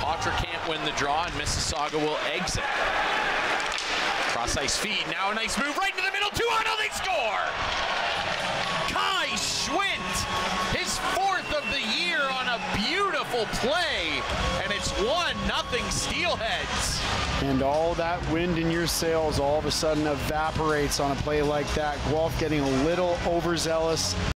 Hawker can't win the draw, and Mississauga will exit. Cross-ice feed, now a nice move right into the middle, 2-0, they score! Kai Schwindt, his 4th of the year on a beautiful play, and it's 1-0 Steelheads. And all that wind in your sails all of a sudden evaporates on a play like that. Guelph getting a little overzealous.